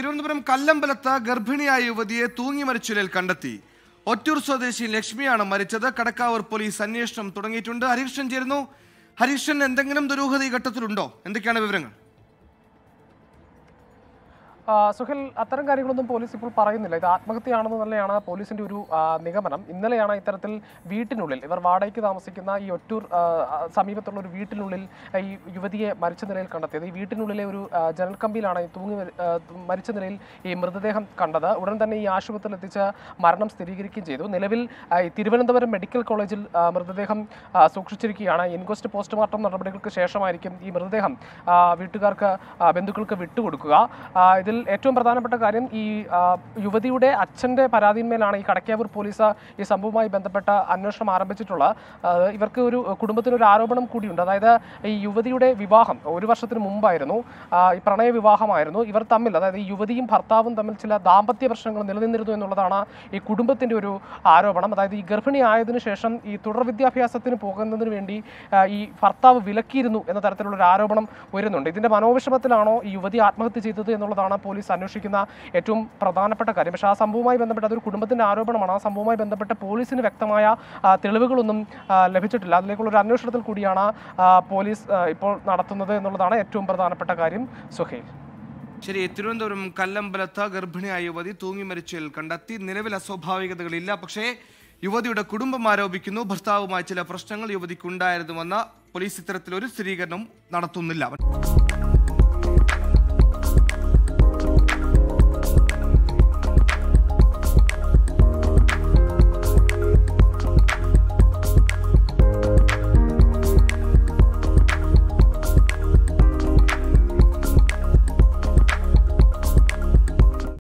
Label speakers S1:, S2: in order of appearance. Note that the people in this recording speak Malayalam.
S1: തിരുവനന്തപുരം കല്ലമ്പലത്ത് ഗർഭിണിയായ യുവതിയെ തൂങ്ങി മരിച്ച നിലയിൽ കണ്ടെത്തി. ഒറ്റൂർ സ്വദേശി ലക്ഷ്മിയാണ് മരിച്ചത്. കടക്കാവൂർ പോലീസ് അന്വേഷണം തുടങ്ങിയിട്ടുണ്ട്. ഹരീഷൻ ചേരുന്നു. ഹരീഷൻ, എന്തെങ്കിലും ദുരൂഹത ഈ ഘട്ടത്തിലുണ്ടോ? എന്തൊക്കെയാണ് വിവരങ്ങൾ?
S2: സുഹേൽ, അത്തരം കാര്യങ്ങളൊന്നും പോലീസ് ഇപ്പോൾ പറയുന്നില്ല. ഇത് ആത്മഹത്യയാണെന്ന് തന്നെയാണ് പോലീസിന്റെ ഒരു നിഗമനം. ഇന്നലെയാണ് ഇത്തരത്തിൽ വീട്ടിനുള്ളിൽ, ഇവർ വാടകയ്ക്ക് താമസിക്കുന്ന ഈ ഒറ്റൂർ സമീപത്തുള്ള ഒരു വീട്ടിനുള്ളിൽ ഈ യുവതിയെ മരിച്ച നിലയിൽ കണ്ടെത്തിയത്. ഈ വീട്ടിനുള്ളിലെ ഒരു ജനൽ കമ്പിയിലാണ് തൂങ്ങി മരിച്ച നിലയിൽ ഈ മൃതദേഹം കണ്ടത്. ഉടൻ തന്നെ ഈ ആശുപത്രിയിൽ എത്തിച്ച് മരണം സ്ഥിരീകരിക്കുകയും ചെയ്തു. നിലവിൽ തിരുവനന്തപുരം മെഡിക്കൽ കോളേജിൽ മൃതദേഹം സൂക്ഷിച്ചിരിക്കുകയാണ്. ഇൻക്വസ്റ്റ് പോസ്റ്റ്മോർട്ടം നടപടികൾക്ക് ശേഷമായിരിക്കും ഈ മൃതദേഹം വീട്ടുകാർക്ക്, ബന്ധുക്കൾക്ക് വിട്ടുകൊടുക്കുക. ഇതിൽ ഏറ്റവും പ്രധാനപ്പെട്ട കാര്യം, ഈ യുവതിയുടെ അച്ഛൻ്റെ പരാതിന്മേലാണ് ഈ കടക്കാവൂർ പോലീസ് ഈ സംഭവവുമായി ബന്ധപ്പെട്ട അന്വേഷണം ആരംഭിച്ചിട്ടുള്ളത്. ഇവർക്ക് ഒരു കുടുംബത്തിനൊരു ആരോപണം കൂടിയുണ്ട്. അതായത് ഈ യുവതിയുടെ വിവാഹം 1 വർഷത്തിന് മുമ്പായിരുന്നു. ഈ പ്രണയ വിവാഹമായിരുന്നു. ഇവർ തമ്മിൽ, അതായത് ഈ യുവതിയും ഭർത്താവും തമ്മിൽ ചില ദാമ്പത്യ പ്രശ്നങ്ങൾ നിലനിന്നിരുന്നു എന്നുള്ളതാണ് ഈ കുടുംബത്തിൻ്റെ ഒരു ആരോപണം. അതായത് ഈ ഗർഭിണി ആയതിനു ശേഷം ഈ തുടർ വിദ്യാഭ്യാസത്തിന് പോകുന്നതിന് വേണ്ടി ഈ ഭർത്താവ് വിലക്കിയിരുന്നു എന്ന തരത്തിലുള്ളൊരു ആരോപണം വരുന്നുണ്ട്. ഇതിൻ്റെ മനോവിഷമത്തിലാണോ ഈ യുവതി ആത്മഹത്യ ചെയ്തത് എന്നുള്ളതാണ് പോലീസ് അന്വേഷിക്കുന്ന ഏറ്റവും പ്രധാനപ്പെട്ട കാര്യം. പക്ഷേ ആ സംഭവവുമായി ബന്ധപ്പെട്ട് അതൊരു കുടുംബത്തിൻ്റെ ആരോപണമാണ്. ആ സംഭവവുമായി ബന്ധപ്പെട്ട് പോലീസിന് വ്യക്തമായ തെളിവുകളൊന്നും ലഭിച്ചിട്ടില്ല. അതിലേക്കുള്ളൊരു അന്വേഷണത്തിൽ കൂടിയാണ് പോലീസ് ഇപ്പോൾ നടത്തുന്നത് എന്നുള്ളതാണ് ഏറ്റവും പ്രധാനപ്പെട്ട കാര്യം. സുഹേൽ,
S1: ശരി. തിരുവനന്തപുരം കല്ലമ്പലത്ത് ഗർഭിണിയായ യുവതി തൂങ്ങി മരിച്ചതിൽ കണ്ടെത്തി. നിലവിൽ അസ്വാഭാവികതകളില്ല. പക്ഷേ യുവതിയുടെ കുടുംബം ആരോപിക്കുന്നു ഭർത്താവുമായി ചില പ്രശ്നങ്ങൾ യുവതിക്കുണ്ടായിരുന്നുവെന്ന്. പോലീസ് ഇത്തരത്തിലൊരു സ്ഥിരീകരണം നടത്തുന്നില്ല.